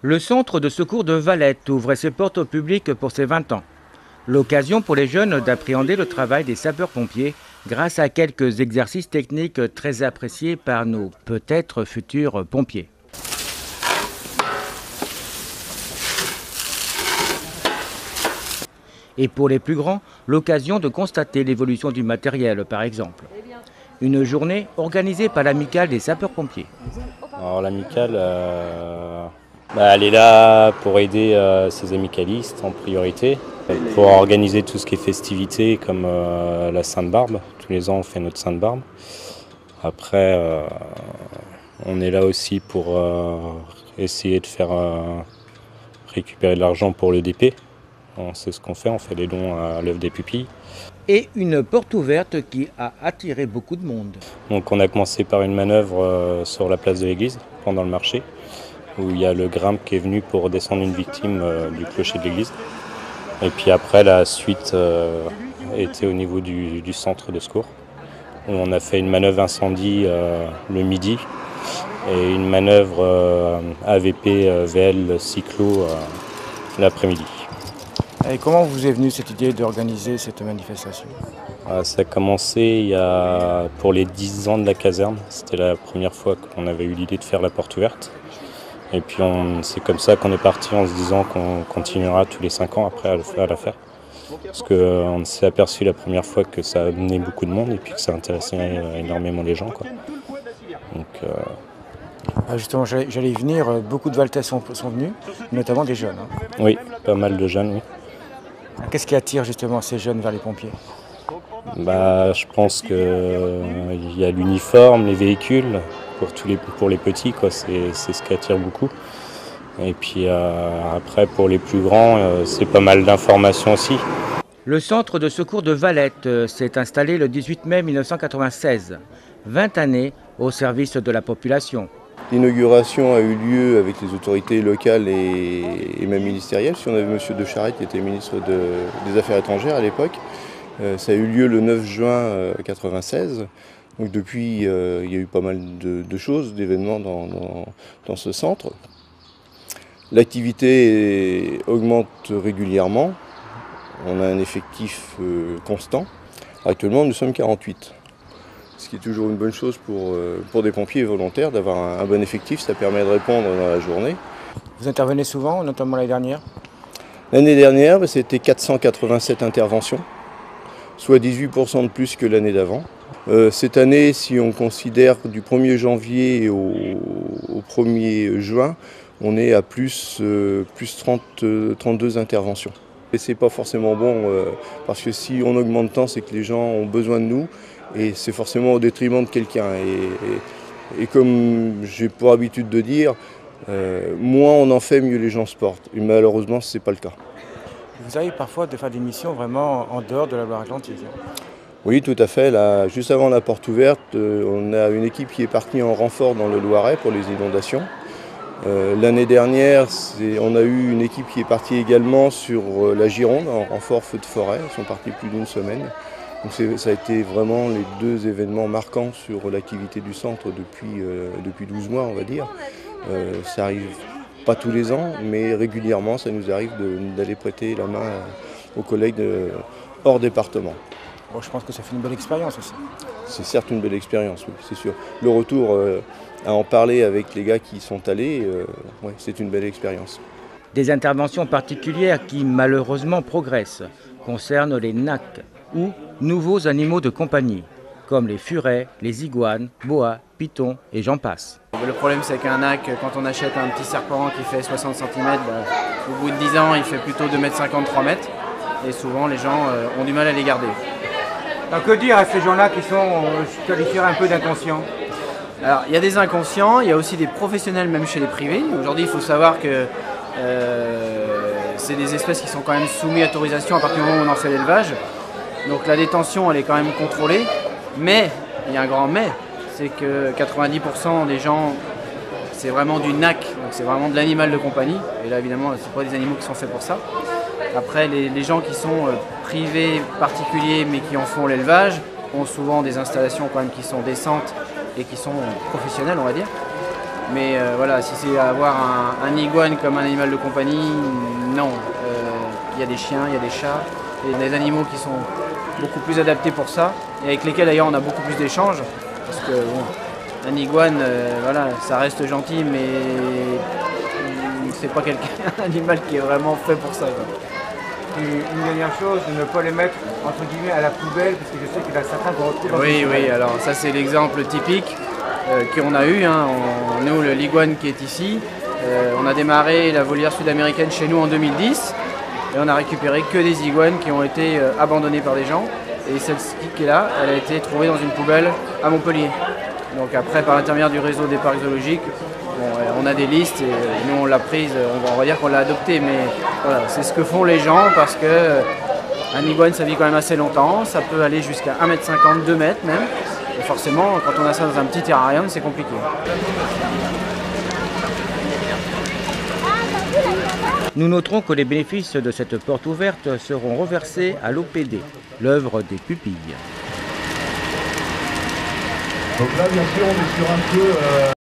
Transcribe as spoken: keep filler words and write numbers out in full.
Le centre de secours de Valette ouvre ses portes au public pour ses vingt ans. L'occasion pour les jeunes d'appréhender le travail des sapeurs-pompiers grâce à quelques exercices techniques très appréciés par nos peut-être futurs pompiers. Et pour les plus grands, l'occasion de constater l'évolution du matériel par exemple. Une journée organisée par l'amicale des sapeurs-pompiers. Alors l'amicale, euh, bah, elle est là pour aider euh, ses amicalistes en priorité, pour organiser tout ce qui est festivités comme euh, la Sainte-Barbe. Tous les ans on fait notre Sainte-Barbe. Après, euh, on est là aussi pour euh, essayer de faire euh, récupérer de l'argent pour le D P. C'est ce qu'on fait, on fait des dons à l'œuvre des pupilles. Et une porte ouverte qui a attiré beaucoup de monde. Donc on a commencé par une manœuvre euh, sur la place de l'église, pendant le marché, où il y a le Grimpe qui est venu pour descendre une victime euh, du clocher de l'église. Et puis après la suite euh, était au niveau du, du centre de secours, où on a fait une manœuvre incendie euh, le midi et une manœuvre euh, A V P euh, V L cyclo euh, l'après-midi. Et comment vous est venue cette idée d'organiser cette manifestation? Ça a commencé il y a, pour les dix ans de la caserne. C'était la première fois qu'on avait eu l'idée de faire la porte ouverte. Et puis c'est comme ça qu'on est parti en se disant qu'on continuera tous les cinq ans après à, le faire, à la faire. Parce qu'on s'est aperçu la première fois que ça amenait beaucoup de monde et puis que ça intéressait énormément les gens, quoi. Donc, euh... ah justement, j'allais y venir, beaucoup de Valtais sont, sont venus, notamment des jeunes. Hein. Oui, pas mal de jeunes, oui. Qu'est-ce qui attire justement ces jeunes vers les pompiers? Bah, je pense qu'il euh, y a l'uniforme, les véhicules, pour, tous les, pour les petits, quoi, c'est, c'est ce qui attire beaucoup. Et puis euh, après, pour les plus grands, euh, c'est pas mal d'informations aussi. Le centre de secours de Valette euh, s'est installé le dix-huit mai mille neuf cent quatre-vingt-seize, vingt années au service de la population. L'inauguration a eu lieu avec les autorités locales et, et même ministérielles. Si on avait M. De Charette qui était ministre de, des Affaires étrangères à l'époque. Euh, ça a eu lieu le neuf juin mille neuf cent quatre-vingt-seize. Donc depuis, euh, il y a eu pas mal de, de choses, d'événements dans, dans, dans ce centre. L'activité augmente régulièrement. On a un effectif euh, constant. Actuellement, nous sommes quarante-huit. Ce qui est toujours une bonne chose pour, pour des pompiers volontaires, d'avoir un, un bon effectif, ça permet de répondre dans la journée. Vous intervenez souvent, notamment l'année dernière? L'année dernière, c'était quatre cent quatre-vingt-sept interventions, soit dix-huit pour cent de plus que l'année d'avant. Euh, cette année, si on considère du premier janvier au, au premier juin, on est à plus, euh, plus trente, trente-deux interventions. Et c'est pas forcément bon, euh, parce que si on augmente de temps, c'est que les gens ont besoin de nous. Et c'est forcément au détriment de quelqu'un. Et, et, et comme j'ai pour habitude de dire, euh, moins on en fait, mieux les gens se portent. Et malheureusement, ce n'est pas le cas. Vous avez parfois de faire des missions vraiment en dehors de la Loire-Atlantique? Oui, tout à fait. Là, juste avant la porte ouverte, euh, on a une équipe qui est partie en renfort dans le Loiret pour les inondations. Euh, l'année dernière, c'est, on a eu une équipe qui est partie également sur euh, la Gironde, en renfort feu de forêt. Ils sont partis plus d'une semaine. Donc ça a été vraiment les deux événements marquants sur l'activité du centre depuis, euh, depuis douze mois, on va dire. Euh, ça arrive pas tous les ans, mais régulièrement, ça nous arrive de, d'aller prêter la main aux collègues de, hors département. Bon, je pense que ça fait une belle expérience aussi. C'est certes une belle expérience, oui, c'est sûr. Le retour euh, à en parler avec les gars qui y sont allés, euh, ouais, c'est une belle expérience. Des interventions particulières qui malheureusement progressent concernent les N A C, ou nouveaux animaux de compagnie, comme les furets, les iguanes, boas, pitons et j'en passe. Le problème c'est qu'un N A C, quand on achète un petit serpent qui fait soixante centimètres, bah, au bout de dix ans il fait plutôt deux mètres cinquante, trois mètres, et souvent les gens euh, ont du mal à les garder. Alors, que dire à ces gens-là qui sont, euh, je qualifierais un peu d'inconscients? Alors il y a des inconscients, il y a aussi des professionnels même chez les privés. Aujourd'hui il faut savoir que euh, c'est des espèces qui sont quand même soumises à autorisation à partir du moment où on en fait l'élevage. Donc la détention elle est quand même contrôlée, mais il y a un grand mais, c'est que quatre-vingt-dix pour cent des gens c'est vraiment du N A C, donc c'est vraiment de l'animal de compagnie, et là évidemment c'est pas des animaux qui sont faits pour ça. Après les, les gens qui sont euh, privés, particuliers, mais qui en font l'élevage, ont souvent des installations quand même qui sont décentes et qui sont professionnelles on va dire. Mais euh, voilà, si c'est avoir un, un iguane comme un animal de compagnie, non. Il euh, y a des chiens, il y a des chats, il y a des animaux qui sont beaucoup plus adaptés pour ça, et avec lesquels d'ailleurs on a beaucoup plus d'échanges. Parce que bon, un iguane, euh, voilà, ça reste gentil, mais c'est pas quelqu'un, un animal qui est vraiment fait pour ça, quoi. Une dernière chose, de ne pas les mettre entre guillemets à la poubelle, parce que je sais qu'il y en a certains qu'on retrouve dans Oui, oui, alors ça c'est l'exemple typique euh, qu'on a eu. Hein. On, nous, le l'iguane qui est ici, euh, on a démarré la volière sud-américaine chez nous en deux mille dix, et on a récupéré que des iguanes qui ont été euh, abandonnés par des gens. Et celle-ci qui est là, elle a été trouvée dans une poubelle à Montpellier. Donc après, par l'intermédiaire du réseau des parcs zoologiques, bon, on a des listes et nous on l'a prise, on va, on va dire qu'on l'a adoptée, mais voilà, c'est ce que font les gens parce que euh, un iguane ça vit quand même assez longtemps, ça peut aller jusqu'à un mètre cinquante, deux mètres même, et forcément quand on a ça dans un petit terrarium c'est compliqué. Nous noterons que les bénéfices de cette porte ouverte seront reversés à l'O P D, l'œuvre des pupilles. Donc là, bien sûr, on est sur un peu... Euh